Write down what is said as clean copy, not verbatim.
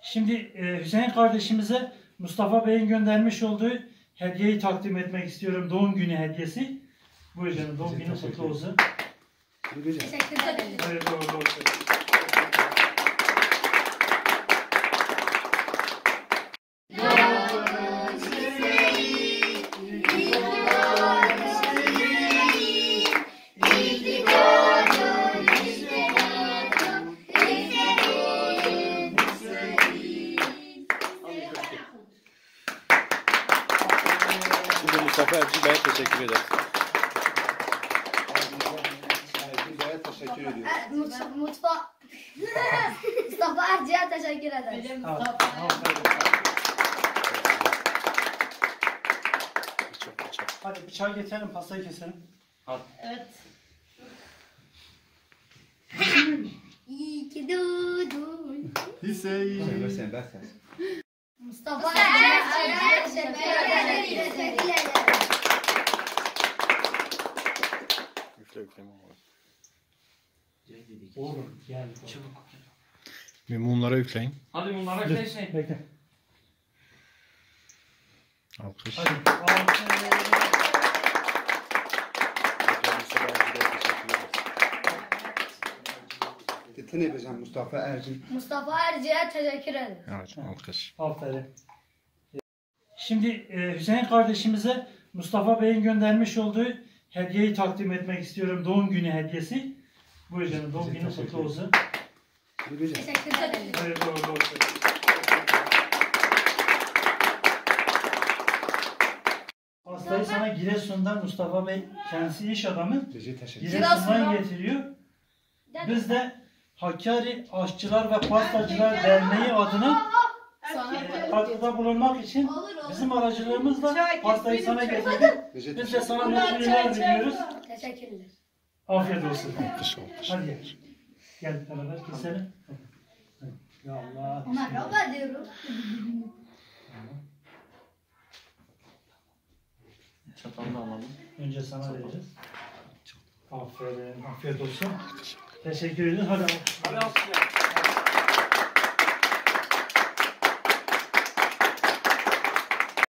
Şimdi Hüseyin kardeşimize Mustafa Bey'in göndermiş olduğu hediyeyi takdim etmek istiyorum. Doğum günü hediyesi. Buyur canım, doğum günü kutlu olsun. Teşekkür ederim. Evet, doğru. Şimdi Mustafa Erci Bey'e teşekkür ederiz. Teşekkür ediyorum. Mustafa Erci'ye teşekkür ederim. Hadi bıçağı getirelim, pastayı keselim. Evet. İyi ki doğdun. Hüseyin. Sen ben sen. Mustafa Erci'ye teşekkür ederim. Üfle. Oğlum gel çabuk. Bir mumlara üfleyin. Hadi bunlara kesin. Bekle. Alkış. Hadi. Mustafa Erci Bey'e teşekkür ederiz. Ne yapacağım Mustafa Ercin? Mustafa Erci'ye teşekkür ederim. Evet, alkış. Aferin. Şimdi Hüseyin kardeşimize Mustafa Bey'in göndermiş olduğu hediyeyi takdim etmek istiyorum. Doğum günü hediyesi. Buyur canım, doğum günü kutlu olsun. Teşekkür ederim. Evet, doğru. Pastayı sana Giresun'dan Mustafa Bey, kendisi iş adamı, Giresun'dan getiriyor. Biz de Hakkari Aşçılar ve Pastacılar Derneği adına katkıda bulunmak için bizim aracılığımızla pastayı sana getirdik. Biz de sana mutlu yıllar diliyoruz. Teşekkürler. Afiyet olsun. Alkış. Hadi gel beraber keselim. Ya Allah. Merhaba diyorum. Çatalını alalım. Önce sana vereceğiz. Aferin. Afiyet olsun. Teşekkür ederim. Hadi. Hadi alsın.